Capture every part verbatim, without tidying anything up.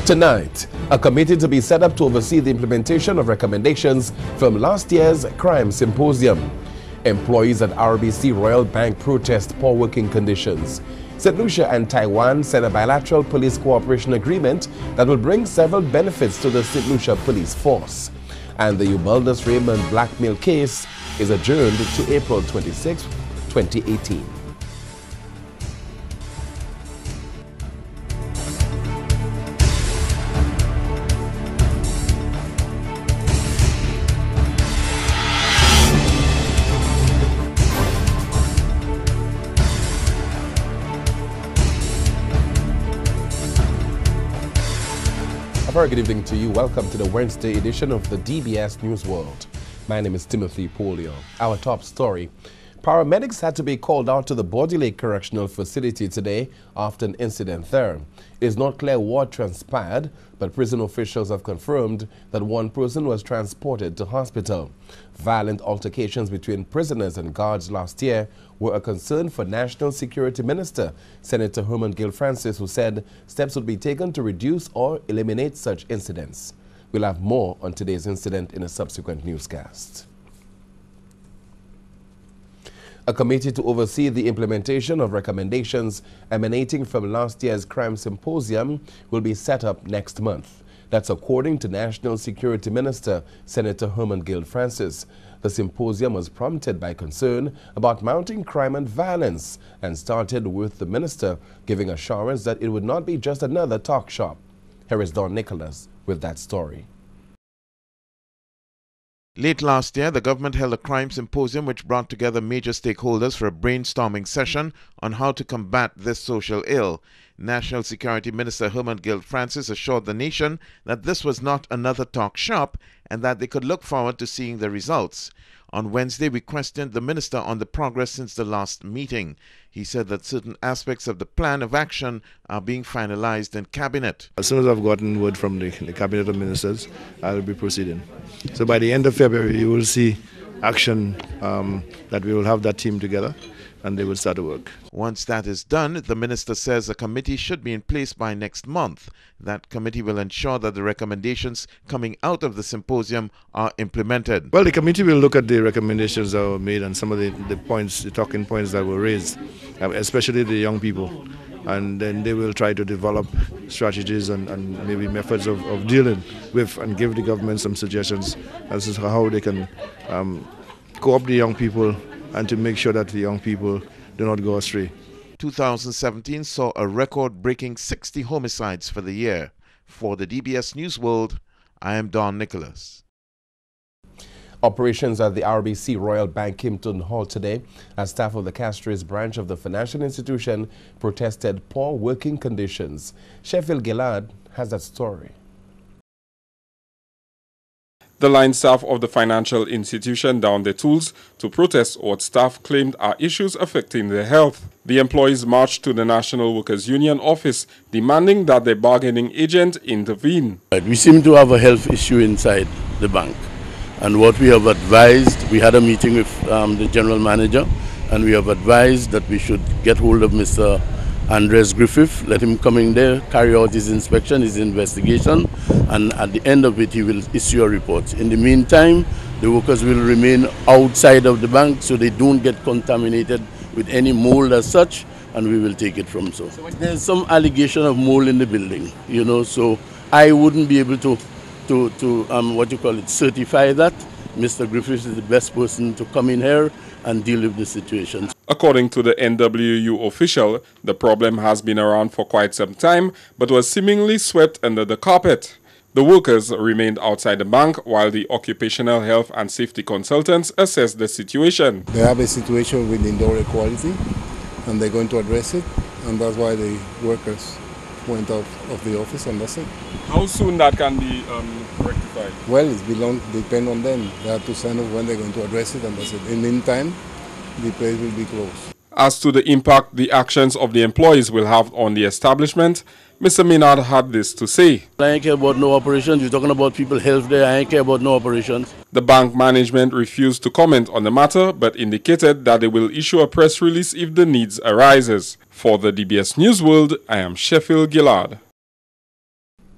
Tonight, a committee to be set up to oversee the implementation of recommendations from last year's crime symposium. Employees at R B C Royal Bank protest poor working conditions. Saint Lucia and Taiwan send a bilateral police cooperation agreement that will bring several benefits to the Saint Lucia police force. And the Ubaldus Raymond blackmail case is adjourned to April twenty-sixth, twenty eighteen. A very good evening to you. Welcome to the Wednesday edition of the D B S News World. My name is Timothy Polio. Our top story. Paramedics had to be called out to the Body Lake Correctional Facility today after an incident there. It is not clear what transpired, but prison officials have confirmed that one person was transported to hospital. Violent altercations between prisoners and guards last year were a concern for National Security Minister Senator Herman Gill Francis, who said steps would be taken to reduce or eliminate such incidents. We'll have more on today's incident in a subsequent newscast. A committee to oversee the implementation of recommendations emanating from last year's crime symposium will be set up next month. That's according to National Security Minister Senator Herman Gill Francis. The symposium was prompted by concern about mounting crime and violence and started with the minister giving assurance that it would not be just another talk shop. Here is Don Nicholas with that story. Late last year, the government held a crime symposium which brought together major stakeholders for a brainstorming session on how to combat this social ill. National Security Minister Herman Gill Francis assured the nation that this was not another talk shop and that they could look forward to seeing the results. On Wednesday, we questioned the minister on the progress since the last meeting. He said that certain aspects of the plan of action are being finalized in cabinet. As soon as I've gotten word from the, the cabinet of ministers, I will be proceeding. So by the end of February, you will see action um, that we will have that team together and they will start to work. Once that is done, the minister says a committee should be in place by next month. That committee will ensure that the recommendations coming out of the symposium are implemented. Well, the committee will look at the recommendations that were made and some of the, the points, the talking points that were raised, especially the young people. And then they will try to develop strategies and, and maybe methods of, of dealing with and give the government some suggestions as to how they can um, co-opt the young people and to make sure that the young people do not go astray. two thousand seventeen saw a record-breaking sixty homicides for the year. For the D B S News World, I am Don Nicholas. Operations at the R B C Royal Bank came to an halt today as staff of the Castries branch of the financial institution protested poor working conditions. Sheffield Gillard has that story. The line staff of the financial institution downed their tools to protest what staff claimed are issues affecting their health. The employees marched to the National Workers' Union office demanding that their bargaining agent intervene. We seem to have a health issue inside the bank. And what we have advised, we had a meeting with um, the general manager, and we have advised that we should get hold of Mister Andres Griffith, let him come in there, carry out his inspection, his investigation, and at the end of it he will issue a report. In the meantime, the workers will remain outside of the bank so they don't get contaminated with any mold as such, and we will take it from so. There's some allegation of mold in the building, you know, so I wouldn't be able to, to, to um, what you call it, certify that. Mister Griffith is the best person to come in here and deal with the situation. According to the N W U official, the problem has been around for quite some time, but was seemingly swept under the carpet. The workers remained outside the bank while the occupational health and safety consultants assessed the situation. They have a situation with indoor air quality, and they're going to address it, and that's why the workers went out of the office, and that's it. How soon that can be um, rectified? Well, it belong depend on them. They have to sign off when they're going to address it, and that's it. In the meantime, the place will be closed. As to the impact the actions of the employees will have on the establishment, Mister Minard had this to say. I ain't care about no operations. You're talking about people's health there. I ain't care about no operations. The bank management refused to comment on the matter, but indicated that they will issue a press release if the needs arises. For the D B S News World, I am Sheffield Gillard.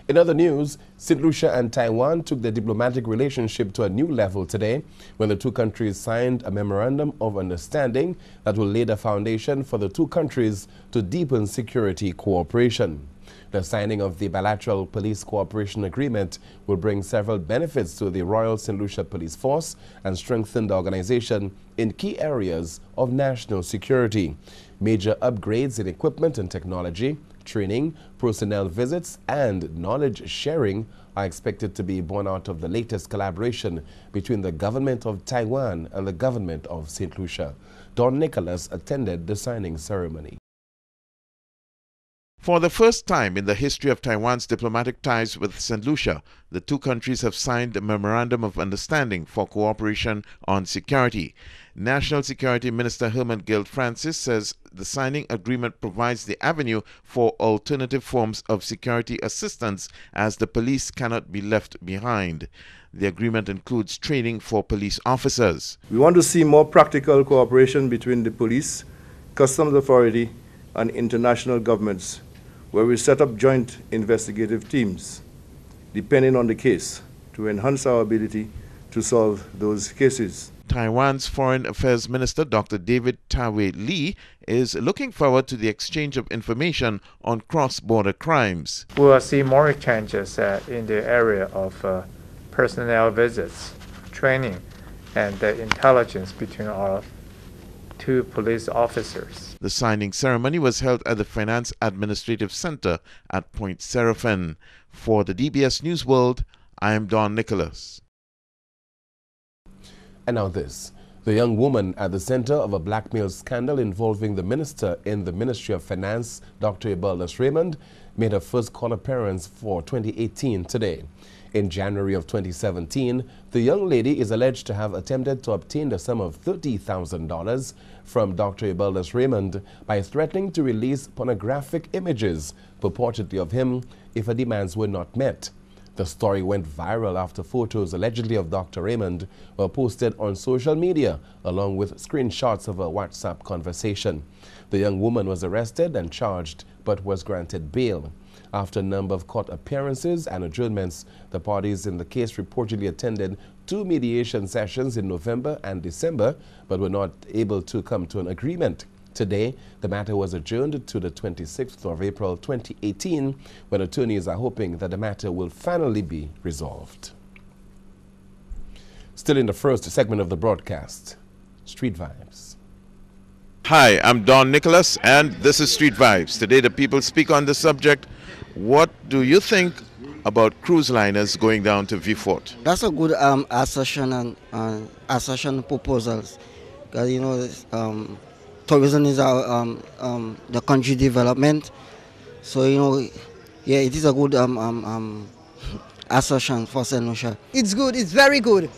In other news, Saint Lucia and Taiwan took their diplomatic relationship to a new level today when the two countries signed a memorandum of understanding that will lay the foundation for the two countries to deepen security cooperation. The signing of the bilateral police cooperation agreement will bring several benefits to the Royal Saint Lucia Police Force and strengthen the organization in key areas of national security. Major upgrades in equipment and technology, training, personnel visits, and knowledge sharing are expected to be born out of the latest collaboration between the government of Taiwan and the government of Saint Lucia. Don Nicholas attended the signing ceremony. For the first time in the history of Taiwan's diplomatic ties with Saint Lucia, the two countries have signed a memorandum of understanding for cooperation on security. National Security Minister Herman Guild Francis says the signing agreement provides the avenue for alternative forms of security assistance as the police cannot be left behind. The agreement includes training for police officers. We want to see more practical cooperation between the police, customs authority, and international governments, where we set up joint investigative teams, depending on the case, to enhance our ability to solve those cases. Taiwan's Foreign Affairs Minister Doctor David Tawe Lee is looking forward to the exchange of information on cross-border crimes. We will see more exchanges uh, in the area of uh, personnel visits, training, and uh, intelligence between our two police officers. The signing ceremony was held at the Finance Administrative Center at Point Seraphin. For the D B S News World, I am Don Nicholas. And now this. The young woman at the center of a blackmail scandal involving the minister in the Ministry of Finance, Doctor Ibaldas Raymond, made her first court appearance for twenty eighteen today. In January of twenty seventeen, the young lady is alleged to have attempted to obtain the sum of thirty thousand dollars from Doctor Ibaldas Raymond by threatening to release pornographic images purportedly of him if her demands were not met. The story went viral after photos allegedly of Doctor Raymond were posted on social media along with screenshots of a WhatsApp conversation. The young woman was arrested and charged but was granted bail. After a number of court appearances and adjournments, the parties in the case reportedly attended two mediation sessions in November and December but were not able to come to an agreement. Today, the matter was adjourned to the twenty-sixth of April twenty eighteen, when attorneys are hoping that the matter will finally be resolved. Still in the first segment of the broadcast, Street Vibes. Hi, I'm Don Nicholas, and this is Street Vibes. Today, the people speak on the subject. What do you think about cruise liners going down to Vieux-Fort? That's a good um, assertion and uh, assertion proposals, because you know um, tourism is our um, um, the country development. So you know, yeah, it is a good um, um, um, assertion for Saint Lucia. It's good. It's very good.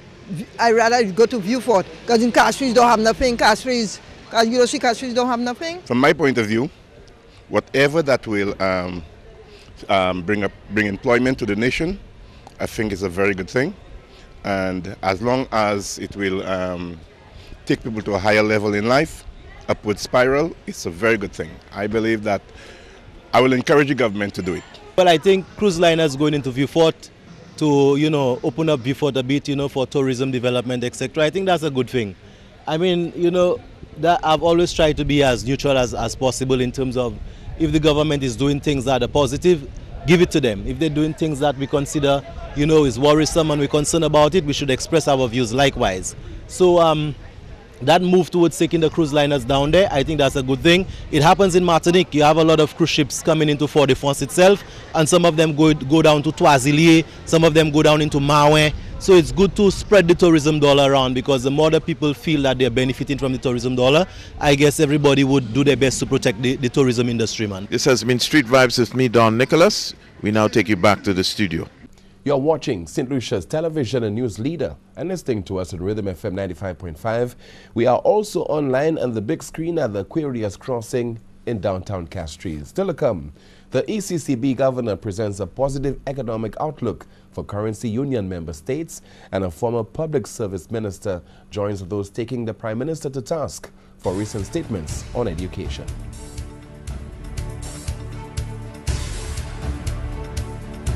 I rather go to Vieux-Fort because in Castries don't have nothing. Castries, because you know, see, Castries don't have nothing. From my point of view, whatever that will um, um, bring up bring employment to the nation, I think is a very good thing. And as long as it will um, take people to a higher level in life, upward spiral, it's a very good thing. I believe that I will encourage the government to do it. Well, I think cruise liners going into Vieux-Fort to, you know, open up Vieux-Fort a bit, you know, for tourism development, et cetera. I think that's a good thing. I mean, you know, that I've always tried to be as neutral as, as possible in terms of if the government is doing things that are positive, give it to them. If they're doing things that we consider, you know, is worrisome and we're concerned about it, we should express our views likewise. So um, that move towards taking the cruise liners down there, I think that's a good thing. It happens in Martinique. You have a lot of cruise ships coming into Fort-de-France itself, and some of them go, go down to Toisilier, some of them go down into Maouin. So it's good to spread the tourism dollar around, because the more the people feel that they're benefiting from the tourism dollar, I guess everybody would do their best to protect the, the tourism industry, man. This has been Street Vibes with me, Don Nicholas. We now take you back to the studio. You're watching Saint Lucia's television and news leader and listening to us on Rhythm F M ninety-five point five. We are also online on the big screen at the Aquarius Crossing in downtown Castries. Still to come, the E C C B governor presents a positive economic outlook for currency union member states, and a former public service minister joins those taking the prime minister to task for recent statements on education.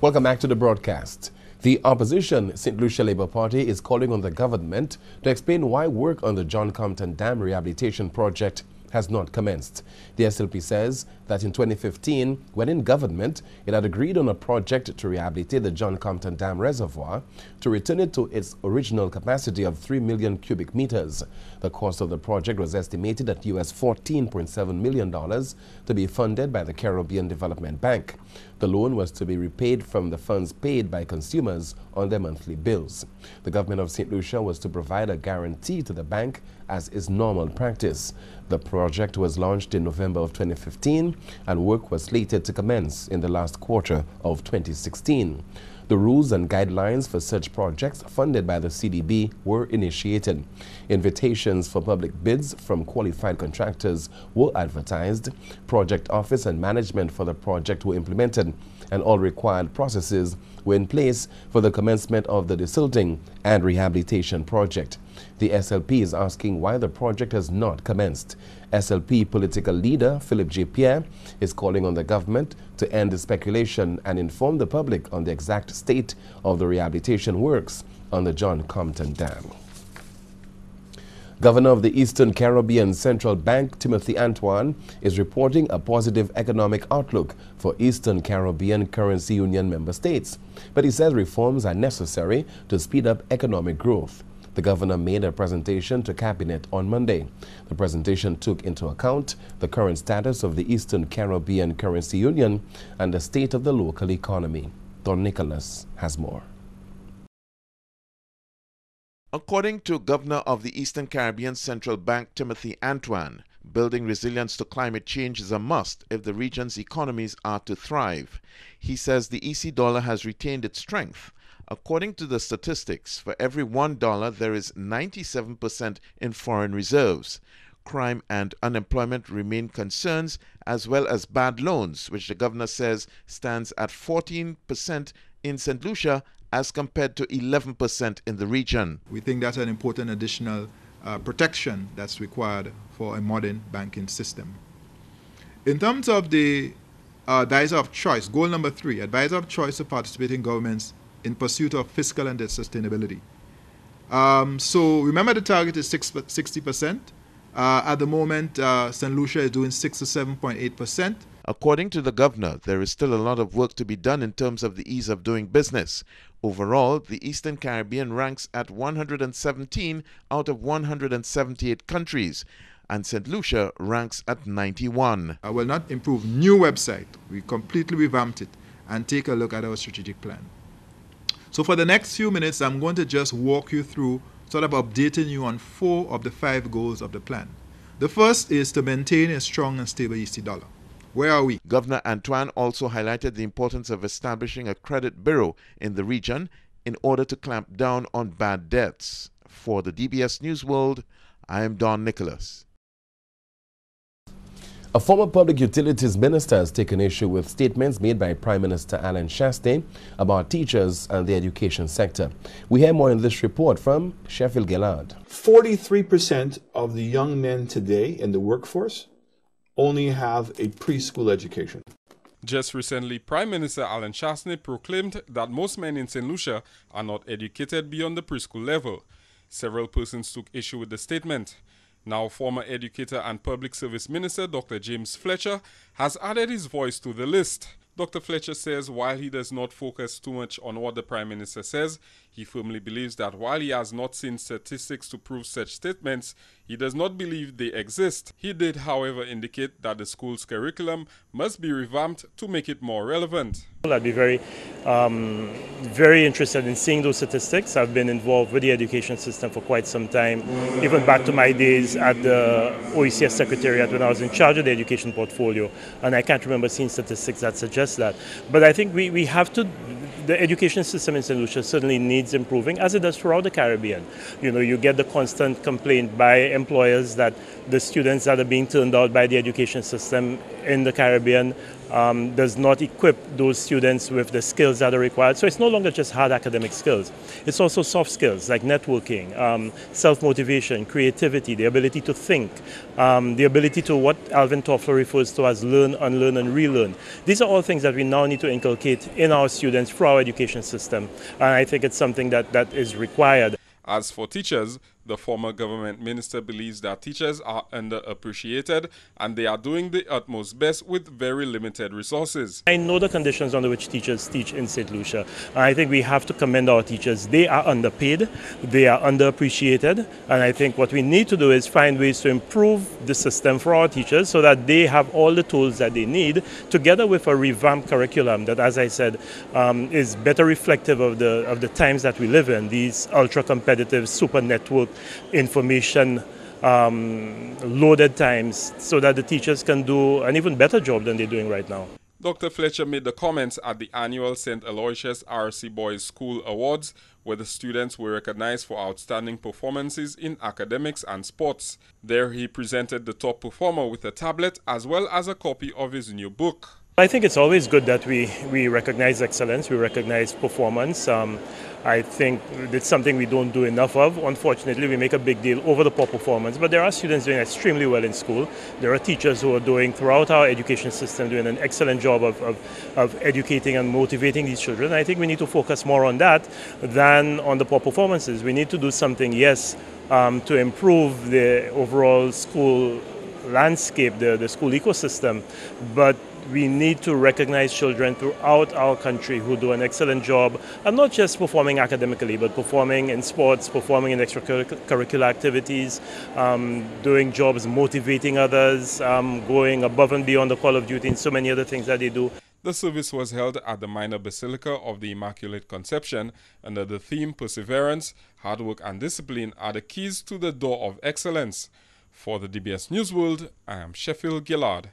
Welcome back to the broadcast. The opposition Saint Lucia Labour Party is calling on the government to explain why work on the John Compton Dam rehabilitation project has not commenced. The S L P says that in twenty fifteen, when in government, it had agreed on a project to rehabilitate the John Compton Dam reservoir to return it to its original capacity of three million cubic meters. The cost of the project was estimated at U S fourteen point seven million dollars to be funded by the Caribbean Development Bank. The loan was to be repaid from the funds paid by consumers on their monthly bills. The government of Saint Lucia was to provide a guarantee to the bank as is normal practice. The project was launched in November of twenty fifteen and work was slated to commence in the last quarter of twenty sixteen. The rules and guidelines for such projects funded by the C D B were initiated. Invitations for public bids from qualified contractors were advertised. Project office and management for the project were implemented, and all required processes were in place for the commencement of the desilting and rehabilitation project. The S L P is asking why the project has not commenced. S L P political leader Philip J. Pierre is calling on the government to end the speculation and inform the public on the exact state of the rehabilitation works on the John Compton Dam. Governor of the Eastern Caribbean Central Bank, Timothy Antoine, is reporting a positive economic outlook for Eastern Caribbean Currency Union member states. But he says reforms are necessary to speed up economic growth. The governor made a presentation to Cabinet on Monday. The presentation took into account the current status of the Eastern Caribbean Currency Union and the state of the local economy. Don Nicholas has more. According to Governor of the Eastern Caribbean Central Bank, Timothy Antoine, building resilience to climate change is a must if the region's economies are to thrive. He says the E C dollar has retained its strength. According to the statistics, for every one dollar there is ninety-seven percent in foreign reserves. Crime and unemployment remain concerns, as well as bad loans, which the governor says stands at fourteen percent in Saint Lucia as compared to eleven percent in the region. We think that's an important additional uh, protection that's required for a modern banking system. In terms of the uh, advisor of choice, goal number three, advisor of choice to participate in governments in pursuit of fiscal and debt sustainability. Um, so remember, the target is sixty percent. Uh, at the moment, uh, Saint Lucia is doing sixty-seven point eight percent. According to the governor, there is still a lot of work to be done in terms of the ease of doing business. Overall, the Eastern Caribbean ranks at one hundred seventeen out of one hundred seventy-eight countries, and Saint Lucia ranks at ninety-one. I will not improve new website. We completely revamped it and take a look at our strategic plan. So for the next few minutes, I'm going to just walk you through, sort of updating you on four of the five goals of the plan. The first is to maintain a strong and stable E C dollar. Where are we? Governor Antoine also highlighted the importance of establishing a credit bureau in the region in order to clamp down on bad debts. For the D B S News World, I am Don Nicholas. A former public utilities minister has taken issue with statements made by Prime Minister Alain Chaste about teachers and the education sector. We hear more in this report from Sheffield Gillard. forty-three percent of the young men today in the workforce only have a preschool education. Just recently, Prime Minister Alain Chaste proclaimed that most men in Saint Lucia are not educated beyond the preschool level. Several persons took issue with the statement. Now, former educator and public service minister Doctor James Fletcher has added his voice to the list. Doctor Fletcher says while he does not focus too much on what the Prime Minister says, he firmly believes that while he has not seen statistics to prove such statements, he does not believe they exist. He did, however, indicate that the school's curriculum must be revamped to make it more relevant. I'd be very, um, very interested in seeing those statistics. I've been involved with the education system for quite some time, even back to my days at the O E C S Secretariat when I was in charge of the education portfolio, and I can't remember seeing statistics that suggest that. But I think we, we have to, the education system in Saint Lucia certainly needs improving, as it does throughout the Caribbean. You know, you get the constant complaint by employers that the students that are being turned out by the education system in the Caribbean um, does not equip those students with the skills that are required. So it's no longer just hard academic skills. It's also soft skills like networking, um, self-motivation, creativity, the ability to think, um, the ability to what Alvin Toffler refers to as learn, unlearn, and relearn. These are all things that we now need to inculcate in our students through our education system. And I think it's something that, that is required. As for teachers, the former government minister believes that teachers are underappreciated and they are doing the utmost best with very limited resources. I know the conditions under which teachers teach in Saint Lucia. And I think we have to commend our teachers. They are underpaid, they are underappreciated, and I think what we need to do is find ways to improve the system for our teachers so that they have all the tools that they need, together with a revamped curriculum that, as I said, um, is better reflective of the, of the times that we live in, these ultra-competitive, super network information um, loaded times, so that the teachers can do an even better job than they're doing right now. Doctor Fletcher made the comments at the annual Saint Aloysius R C Boys School Awards, where the students were recognized for outstanding performances in academics and sports. There he presented the top performer with a tablet as well as a copy of his new book. I think it's always good that we, we recognize excellence, we recognize performance. Um, I think it's something we don't do enough of. Unfortunately, we make a big deal over the poor performance, but there are students doing extremely well in school. There are teachers who are doing, throughout our education system, doing an excellent job of, of, of educating and motivating these children. I think we need to focus more on that than on the poor performances. We need to do something, yes, um, to improve the overall school landscape, the, the school ecosystem, but we need to recognize children throughout our country who do an excellent job, and not just performing academically, but performing in sports, performing in extracurricular activities, um, doing jobs, motivating others, um, going above and beyond the call of duty, and so many other things that they do. The service was held at the Minor Basilica of the Immaculate Conception under the theme Perseverance, Hard Work and Discipline are the keys to the door of excellence. For the D B S News World, I am Sheffield Gillard.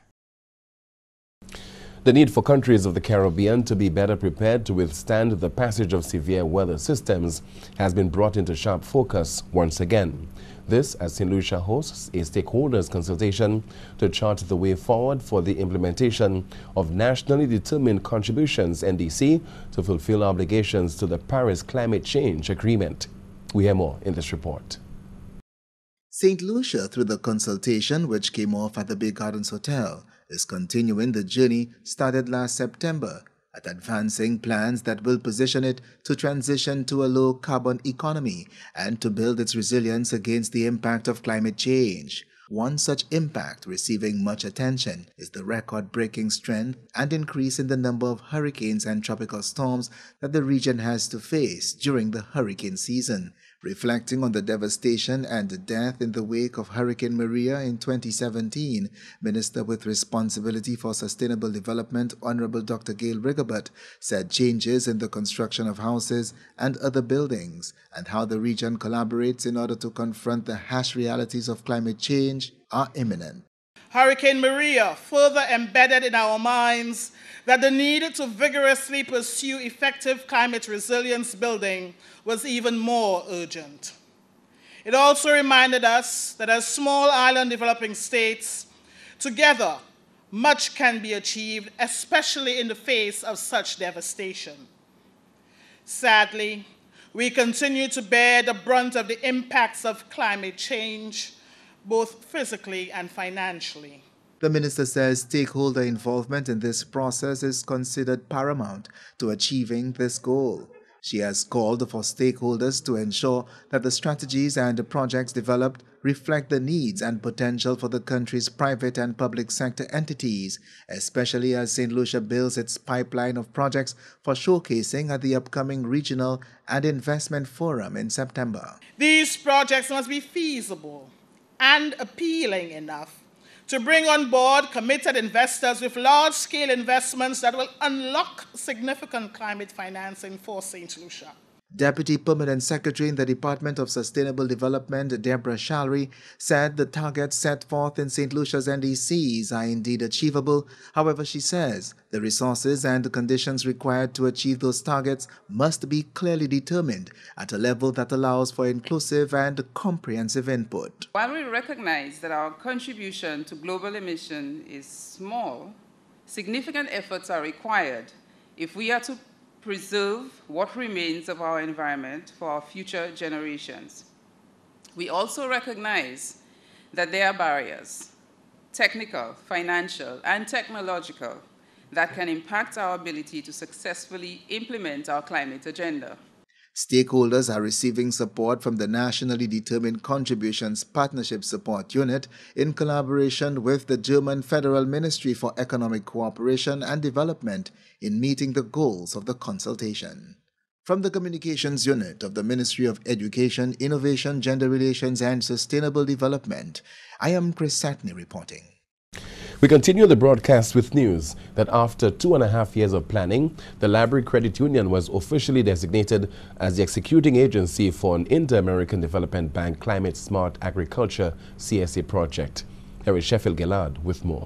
The need for countries of the Caribbean to be better prepared to withstand the passage of severe weather systems has been brought into sharp focus once again. This as Saint Lucia hosts a stakeholders consultation to chart the way forward for the implementation of nationally determined contributions N D C to fulfill obligations to the Paris Climate Change Agreement. We hear more in this report. Saint Lucia, through the consultation which came off at the Bay Gardens Hotel, is continuing the journey started last September at advancing plans that will position it to transition to a low-carbon economy and to build its resilience against the impact of climate change. One such impact receiving much attention is the record-breaking strength and increase in the number of hurricanes and tropical storms that the region has to face during the hurricane season. Reflecting on the devastation and the death in the wake of Hurricane Maria in twenty seventeen, Minister with Responsibility for Sustainable Development, Honorable Doctor Gail Rigobert, said changes in the construction of houses and other buildings and how the region collaborates in order to confront the harsh realities of climate change are imminent. Hurricane Maria further embedded in our minds that the need to vigorously pursue effective climate resilience building was even more urgent. It also reminded us that as small island developing states, together much can be achieved, especially in the face of such devastation. Sadly, we continue to bear the brunt of the impacts of climate change, both physically and financially. The minister says stakeholder involvement in this process is considered paramount to achieving this goal. She has called for stakeholders to ensure that the strategies and the projects developed reflect the needs and potential for the country's private and public sector entities, especially as Saint Lucia builds its pipeline of projects for showcasing at the upcoming Regional and Investment Forum in September. These projects must be feasible and appealing enough to bring on board committed investors with large-scale investments that will unlock significant climate financing for Saint Lucia. Deputy Permanent Secretary in the Department of Sustainable Development, Deborah Shalry, said the targets set forth in Saint Lucia's N D Cs are indeed achievable. However, she says the resources and the conditions required to achieve those targets must be clearly determined at a level that allows for inclusive and comprehensive input. While we recognize that our contribution to global emission is small, significant efforts are required if we are to preserve what remains of our environment for our future generations. We also recognize that there are barriers, technical, financial, and technological, that can impact our ability to successfully implement our climate agenda. Stakeholders are receiving support from the Nationally Determined Contributions Partnership Support Unit in collaboration with the German Federal Ministry for Economic Cooperation and Development in meeting the goals of the consultation. From the Communications Unit of the Ministry of Education, Innovation, Gender Relations and Sustainable Development, I am Chris Satney reporting. We continue the broadcast with news that after two and a half years of planning, the Library Credit Union was officially designated as the executing agency for an Inter-American Development Bank Climate Smart Agriculture C S A project. Here is Sheffield Gillard with more.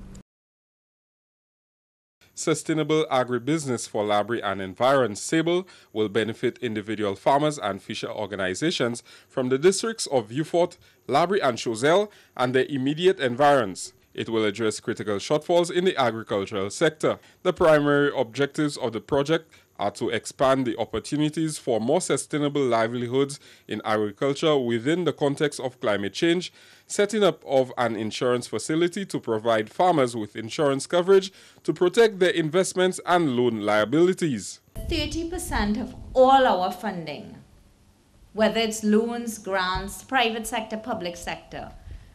Sustainable Agribusiness for Library and Environ SABLE will benefit individual farmers and fisher organizations from the districts of Vieux Fort, Library and Choiseul and their immediate environs. It will address critical shortfalls in the agricultural sector. The primary objectives of the project are to expand the opportunities for more sustainable livelihoods in agriculture within the context of climate change, setting up of an insurance facility to provide farmers with insurance coverage to protect their investments and loan liabilities. thirty percent of all our funding, whether it's loans, grants, private sector, public sector,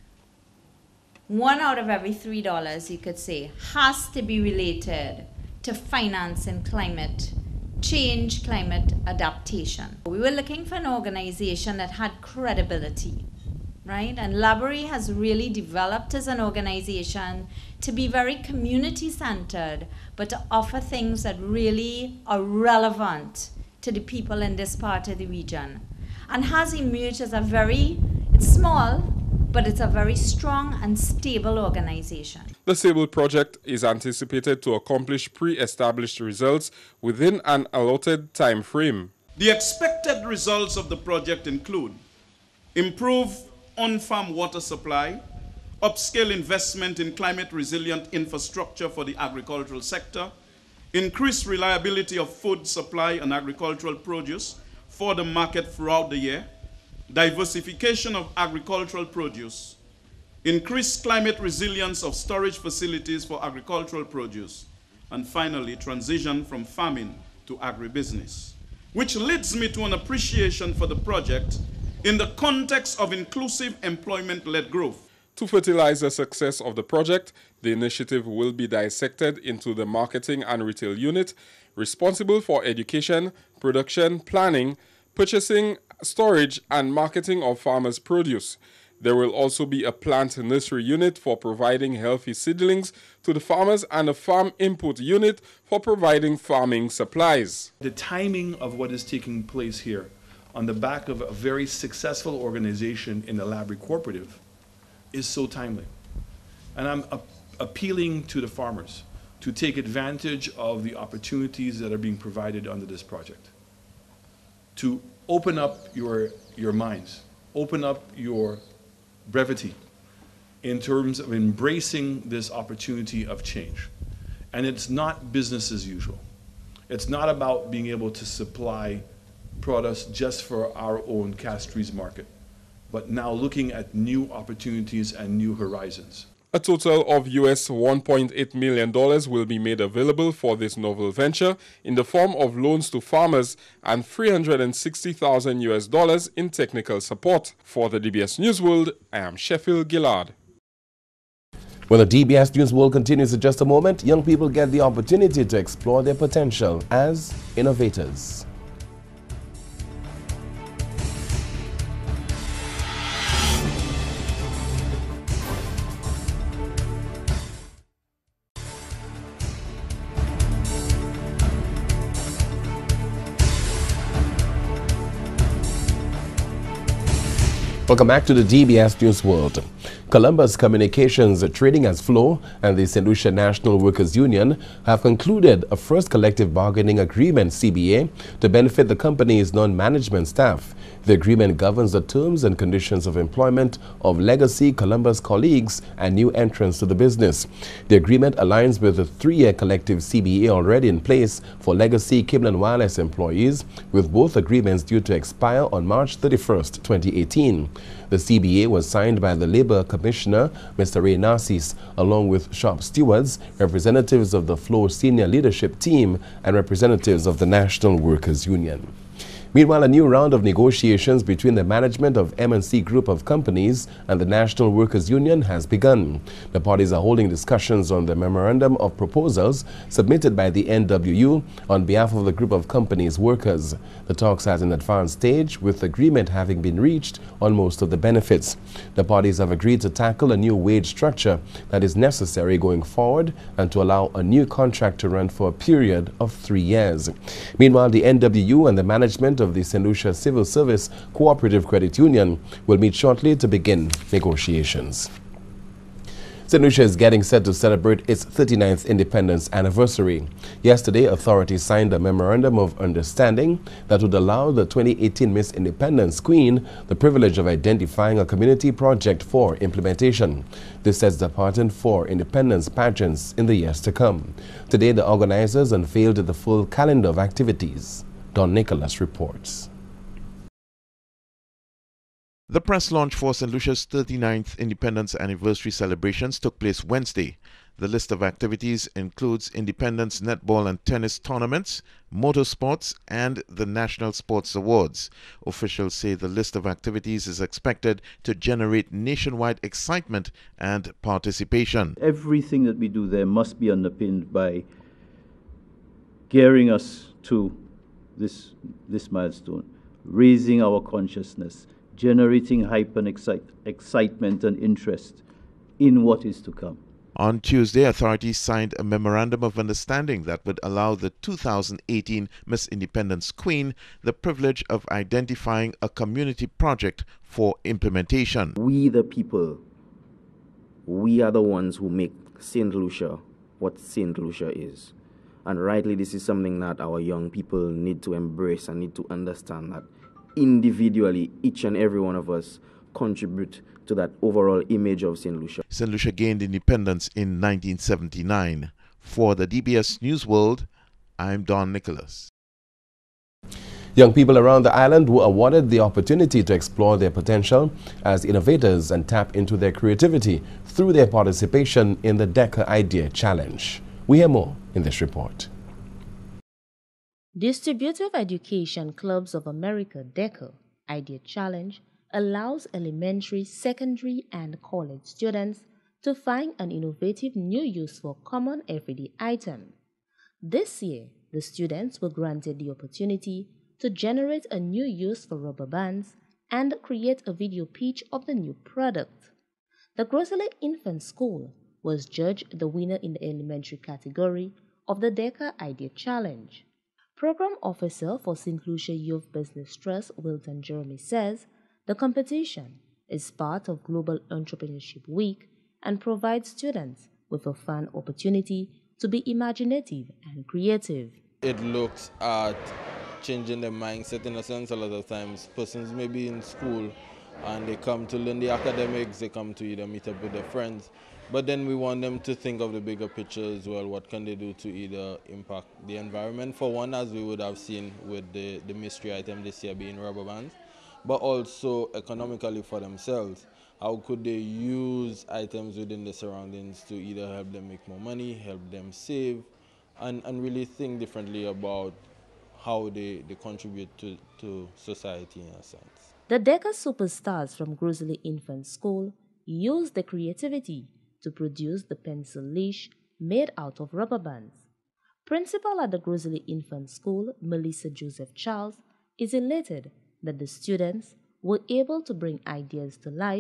one out of every three dollars, you could say, has to be related to financing climate change, climate adaptation. We were looking for an organization that had credibility, right? And Library has really developed as an organization to be very community-centered, but to offer things that really are relevant to the people in this part of the region. And has emerged as a very, it's small, but it's a very strong and stable organization. The SABLE project is anticipated to accomplish pre-established results within an allotted time frame. The expected results of the project include improve on-farm water supply, upscale investment in climate-resilient infrastructure for the agricultural sector, increase reliability of food supply and agricultural produce for the market throughout the year, diversification of agricultural produce, increased climate resilience of storage facilities for agricultural produce, and finally, transition from farming to agribusiness. Which leads me to an appreciation for the project in the context of inclusive employment-led growth. To fertilize the success of the project, the initiative will be dissected into the marketing and retail unit, responsible for education, production, planning, purchasing, storage and marketing of farmers' produce. There will also be a plant nursery unit for providing healthy seedlings to the farmers and a farm input unit for providing farming supplies. The timing of what is taking place here on the back of a very successful organization in the Library Cooperative is so timely. And I'm a appealing to the farmers to take advantage of the opportunities that are being provided under this project. To open up your, your minds, open up your brevity in terms of embracing this opportunity of change. And it's not business as usual. It's not about being able to supply products just for our own Castries market, but now looking at new opportunities and new horizons. A total of U S one point eight million dollars will be made available for this novel venture in the form of loans to farmers and three hundred sixty thousand U S dollars in technical support. For the D B S News World, I am Sheffield Gillard. When the D B S News World continues in just a moment, young people get the opportunity to explore their potential as innovators. Welcome back to the D B S News World. Columbus Communications Trading as Flow and the Saint Lucia National Workers Union have concluded a first collective bargaining agreement, C B A, to benefit the company's non-management staff. The agreement governs the terms and conditions of employment of legacy Columbus colleagues and new entrants to the business. The agreement aligns with the three-year collective C B A already in place for legacy Cable and Wireless employees, with both agreements due to expire on March thirty-first, twenty eighteen. The C B A was signed by the Labour Commissioner, Mister Ray Narcisse, along with shop stewards, representatives of the Flow senior leadership team, and representatives of the National Workers Union. Meanwhile, a new round of negotiations between the management of M and C Group of Companies and the National Workers Union has begun. The parties are holding discussions on the memorandum of proposals submitted by the N W U on behalf of the Group of Companies workers. The talks are at an advanced stage, with agreement having been reached on most of the benefits. The parties have agreed to tackle a new wage structure that is necessary going forward and to allow a new contract to run for a period of three years. Meanwhile, the N W U and the management of the Saint Lucia Civil Service Cooperative Credit Union will meet shortly to begin negotiations. Saint Lucia is getting set to celebrate its thirty-ninth independence anniversary. Yesterday, authorities signed a memorandum of understanding that would allow the twenty eighteen Miss Independence Queen the privilege of identifying a community project for implementation. This sets the pattern for independence pageants in the years to come. Today, the organizers unveiled the full calendar of activities. Don Nicholas reports. The press launch for Saint Lucia's thirty-ninth Independence Anniversary celebrations took place Wednesday. The list of activities includes Independence netball and tennis tournaments, motorsports, and the National Sports Awards. Officials say the list of activities is expected to generate nationwide excitement and participation. Everything that we do there must be underpinned by gearing us to this, this milestone, raising our consciousness, generating hype and excite, excitement and interest in what is to come. On Tuesday, authorities signed a memorandum of understanding that would allow the two thousand eighteen Miss Independence Queen the privilege of identifying a community project for implementation. We, the people, we are the ones who make Saint Lucia what Saint Lucia is. And rightly, this is something that our young people need to embrace and need to understand, that individually, each and every one of us contribute to that overall image of Saint Lucia. Saint Lucia gained independence in nineteen seventy-nine. For the D B S News World, I'm Don Nicholas. Young people around the island were awarded the opportunity to explore their potential as innovators and tap into their creativity through their participation in the DECA Idea Challenge. We hear more in this report. Distributive Education Clubs of America DECA Idea Challenge allows elementary, secondary, and college students to find an innovative new use for common everyday item. This year, the students were granted the opportunity to generate a new use for rubber bands and create a video pitch of the new product. The Grosley Infant School was judged the winner in the elementary category of the DECA Idea Challenge. Program Officer for Saint Lucia Youth Business Trust, Wilton Jeremy, says the competition is part of Global Entrepreneurship Week and provides students with a fun opportunity to be imaginative and creative. It looks at changing their mindset in a sense. A lot of times persons may be in school and they come to learn the academics, they come to either meet up with their friends, but then we want them to think of the bigger picture as well. What can they do to either impact the environment, for one, as we would have seen with the, the mystery item this year being rubber bands, but also economically for themselves. How could they use items within the surroundings to either help them make more money, help them save, and, and really think differently about how they, they contribute to, to society in a sense. The DECA superstars from Grosley Infant School used their creativity to produce the pencil leash made out of rubber bands. Principal at the Grosley Infant School, Melissa Joseph Charles, is elated that the students were able to bring ideas to life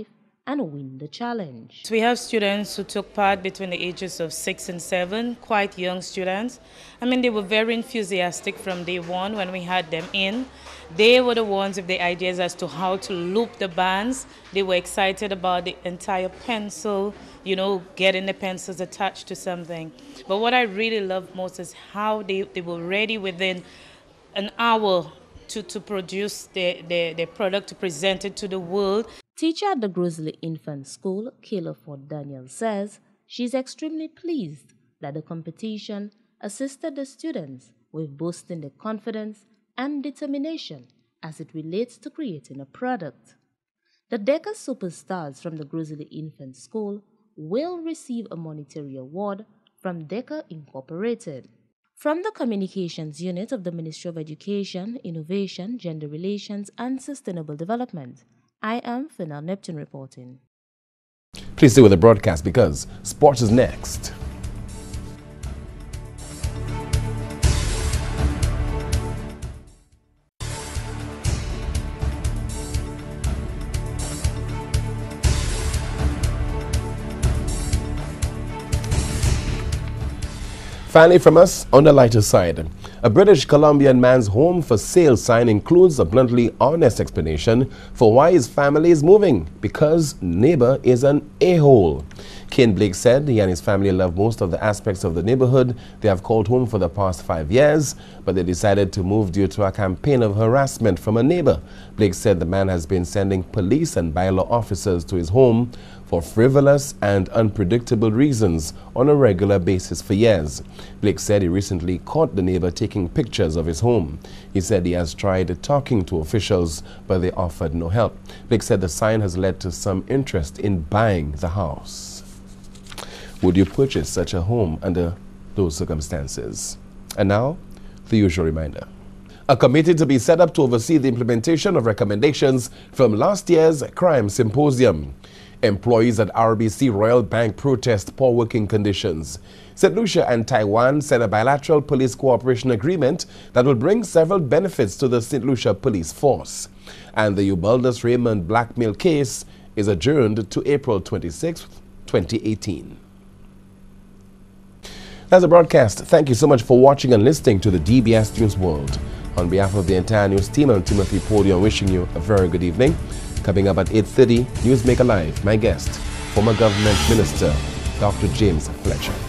and win the challenge. We have students who took part between the ages of six and seven, quite young students. I mean, they were very enthusiastic from day one when we had them in. They were the ones with the ideas as to how to loop the bands. They were excited about the entire pencil, you know, getting the pencils attached to something. But what I really love most is how they, they were ready within an hour to, to produce their, their, their product, to present it to the world. Teacher at the Grizzly Infant School, Kayla Ford Daniel, says she's extremely pleased that the competition assisted the students with boosting their confidence and determination as it relates to creating a product. The DECA superstars from the Grizzly Infant School will receive a monetary award from DECA Incorporated. From the Communications Unit of the Ministry of Education, Innovation, Gender Relations and Sustainable Development, I am Final Neptune reporting. Please stay with the broadcast because sports is next. Finally from us, on the lighter side, a British Columbian man's home for sale sign includes a bluntly honest explanation for why his family is moving, because neighbor is an a-hole. Ken Blake said he and his family love most of the aspects of the neighborhood they have called home for the past five years, but they decided to move due to a campaign of harassment from a neighbor. Blake said the man has been sending police and bylaw officers to his home for frivolous and unpredictable reasons on a regular basis for years. Blake said he recently caught the neighbor taking pictures of his home. He said he has tried talking to officials, but they offered no help. Blake said the sign has led to some interest in buying the house. Would you purchase such a home under those circumstances? And now, the usual reminder. A committee to be set up to oversee the implementation of recommendations from last year's crime symposium. Employees at R B C Royal Bank protest poor working conditions. Saint Lucia and Taiwan sent a bilateral police cooperation agreement that will bring several benefits to the Saint Lucia police force. And the Ubaldus Raymond blackmail case is adjourned to April twenty-sixth, twenty eighteen. That's the broadcast. Thank you so much for watching and listening to the D B S News World. On behalf of the entire news team, I'm Timothy Podium, wishing you a very good evening. Coming up at eight thirty, Newsmaker Live, my guest, former government minister, Doctor James Fletcher.